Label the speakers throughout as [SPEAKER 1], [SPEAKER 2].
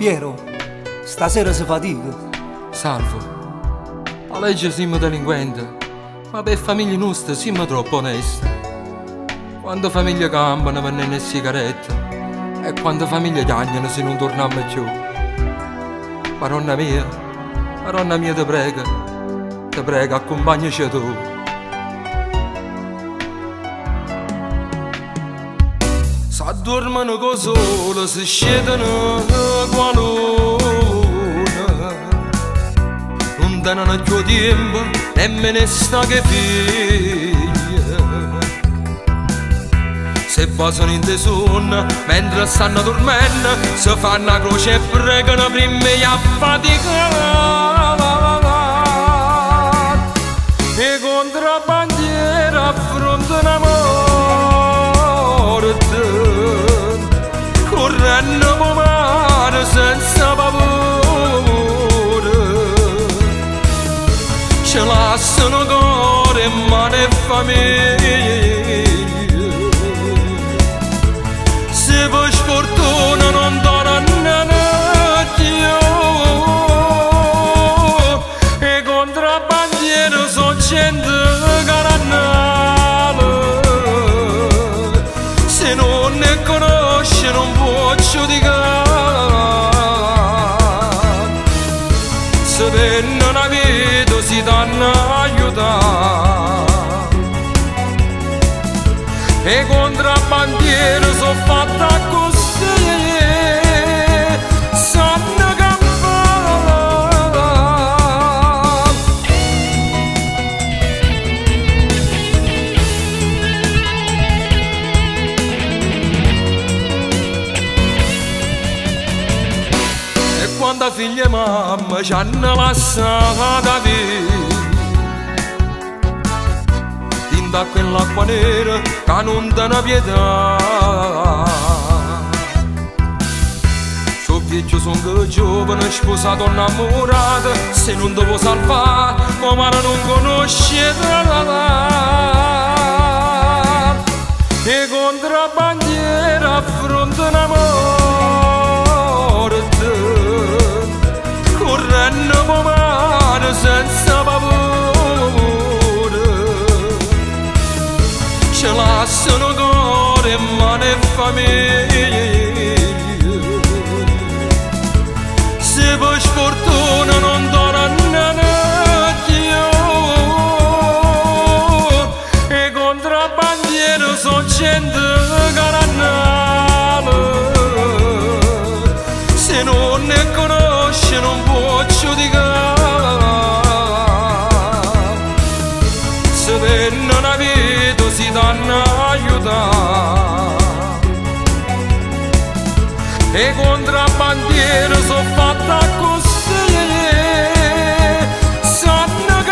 [SPEAKER 1] Piero, stasera si fatica.
[SPEAKER 2] Salvo, a legge siamo delinquenti, ma per famiglie nostre siamo troppo onesti. Quando famiglie campano per le sigarette e quando famiglie cagnano se non torniamo più. Maronna mia, ti prego, accompagnaci tu. S'addormano con sole, si scedono qua luna. Non danno più tempo, nemmeno sta che figlia. Se basano in sonno, mentre stanno dormendo, si fanno la croce e pregano prima di affaticare. E contrabbandieri affrontano la morte, correndo per mare senza paura. Ci lasciano cuore, mano e famiglia. Se per sfortuna non tornano più, i contrabbandieri sono gente carannale. Se non ne conosce non può giudicare. Se venne una vita si danno aiutare. E contrabbandieri sono fatta così, sanno campare. E quando figlia e mamma ci hanno lasciata via, da quell'acqua nera che non dà pietà. Sono vecchio, sono giovane, sposato, innamorato. Se non devo salvare, come non conosce. E contrabbandieri affrontano la morte, correndo per mare senza paura. Ci lasciano cuore, mano e famiglia. Se per sfortuna non tornano più, i contrabbandieri sono gente carannale. Se non ne conosce non può giudicare. Se venne una vita si danno aiutare. E contrabbandieri sono fatta così, sanno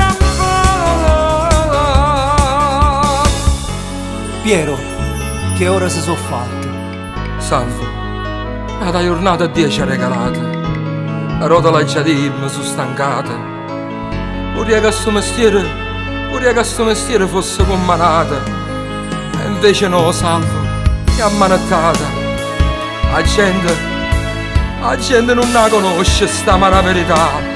[SPEAKER 2] campare.
[SPEAKER 1] Piero, che ora si sono fatte?
[SPEAKER 2] Salvo, la giornata 10 regalata, la rotola già di mi sono stancata. Vorrei che sto mestiere fosse commanata, e invece no, Salvo, è ammanettata. La gente non la conosce sta mala verità.